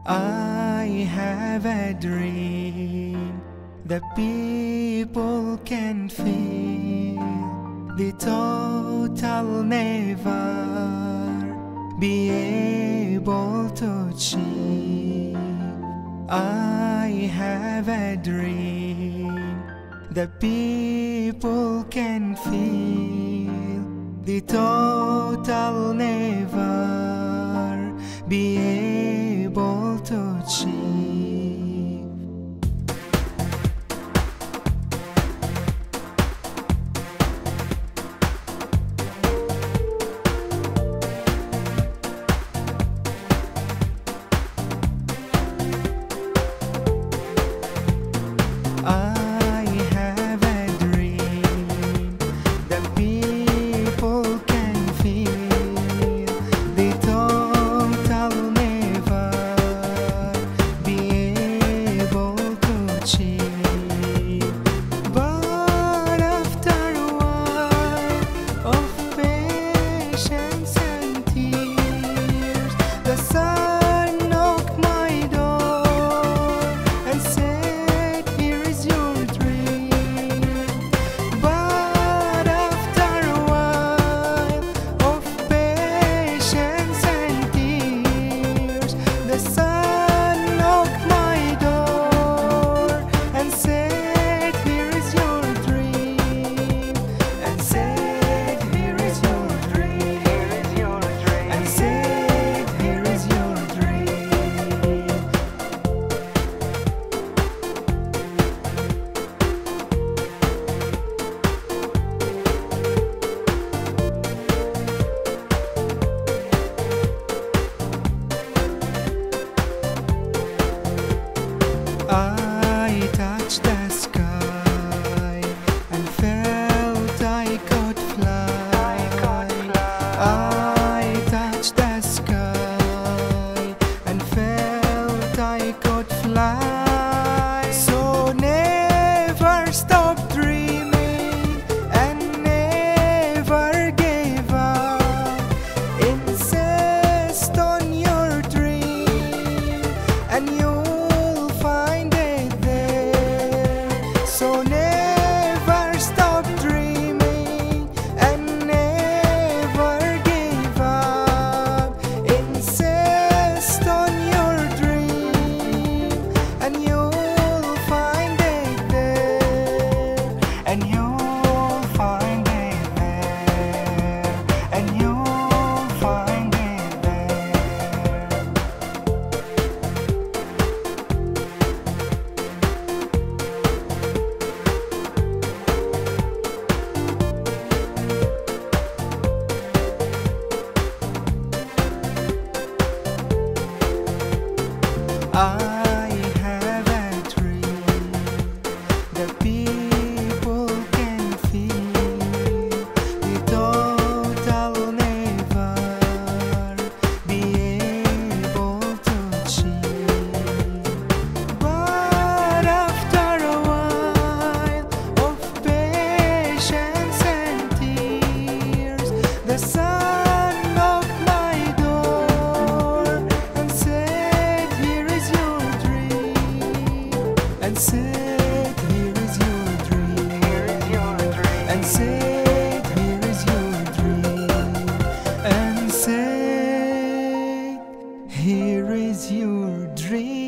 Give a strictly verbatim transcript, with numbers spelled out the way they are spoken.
I have a dream that people can feel the total never be able to achieve. I have a dream that people can feel the total never be able to achieve. I have a dream that people can feel the total never be able to achieve. But after a while of patience and tears, the sun knocked my door and said, "Here is your dream." But after a while of patience and tears, the sun knocked my door and said, "Here is your dream," and said, "Here is your dream," and said, "Here is your dream." I touched the sky and felt I could fly. I touched the sky and felt I could fly. So never stop dreaming and never give up. Insist on your dream and you'll find it there. So never stop dreaming and never give up. Insist on your dream and you'll find it there. And you'll find it there. And you'll find it there. I have a dream that people can feel the total never be able to achieve. But after a while of patience and tears, the sun knocked my door and said, "Here is your dream," and said, "Here is your dream," and said, "Here is your dream," and said, "Here is your dream."